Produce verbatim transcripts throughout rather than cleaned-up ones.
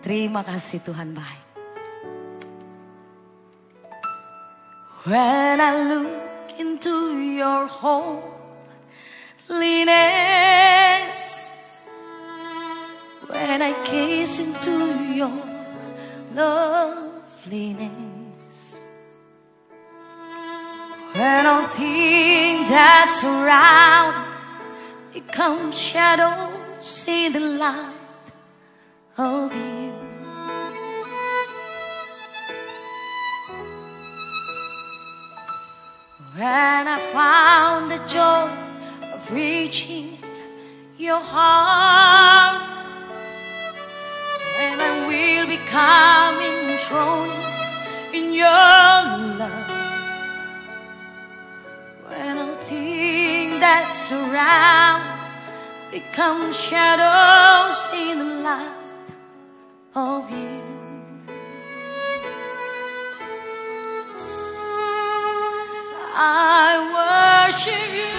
Terima kasih Tuhan baik. When I look into your holiness, when I gaze into your loveliness, when all things that surround become shadows in the light of you. When I found the joy of reaching your heart, when I will become enthroned in your love, when all things that surround become shadows in the light of you. I worship you.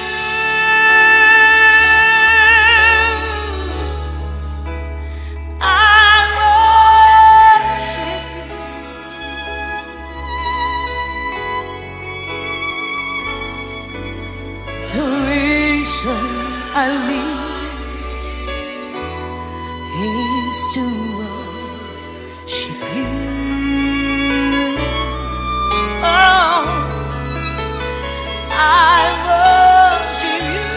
I worship you. The reason I live is to worship you. Oh, I worship you.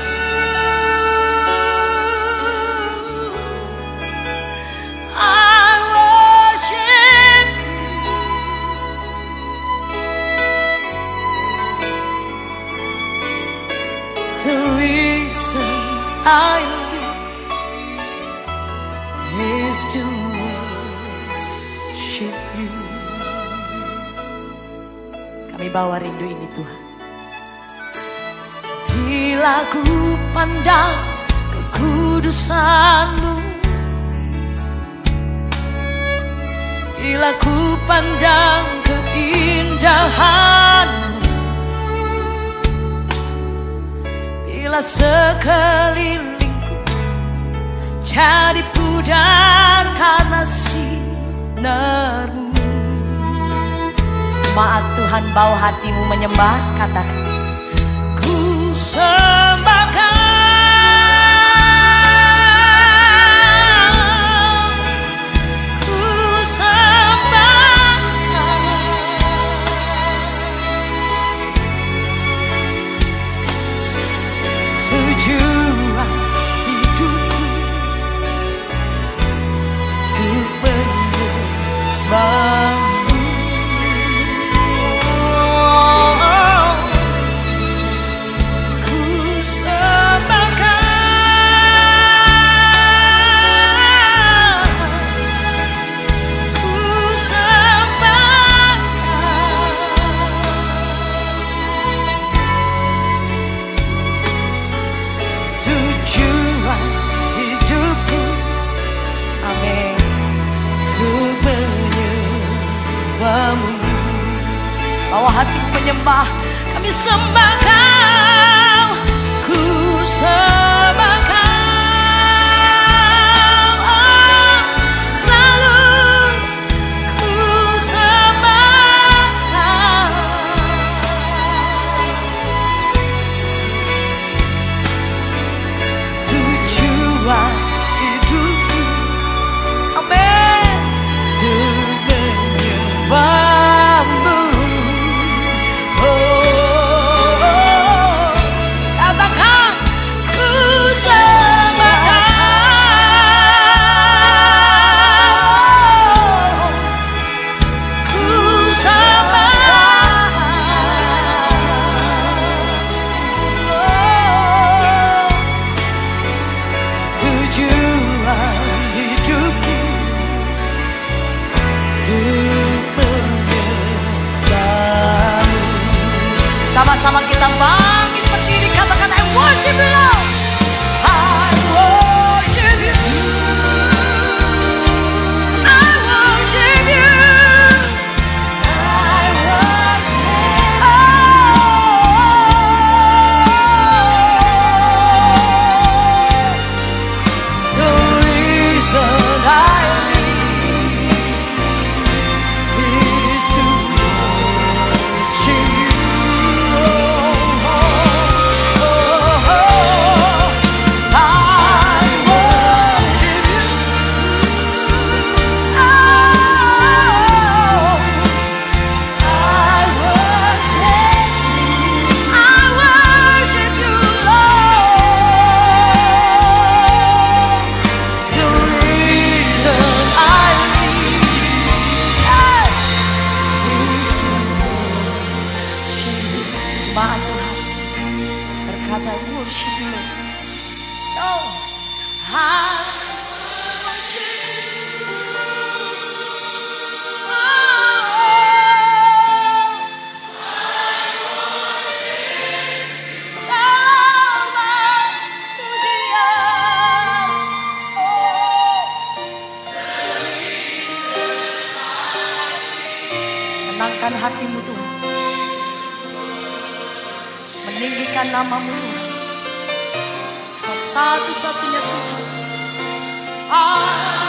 I worship you. The reason I live is to worship you. Kami bawa rindu ini Tuhan. Bila ku pandang kekudusan-Mu, bila ku pandang keindahan-Mu, bila sekelilingku jadi pudar karena sinar-Mu. Maaf Tuhan, bawa hatimu menyembah, katakan sembahkan, ku sembahkan tujuan hidupku untuk menyembah. Bawa hatiku menyembah, kami sembah Kau, ku sembah Kau, oh, selalu ku sembah Kau. Tujuan hidupku, amin, untuk menyembah-Mu. Sama-sama kita bangkit berdiri, katakan I worship you Lord. I worship you. I worship you. I worship you. Oh, the reason I live memuliakan hatimu Tuhan, meninggikan namamu Tuhan, sebab satu-satunya Tuhan. Ah.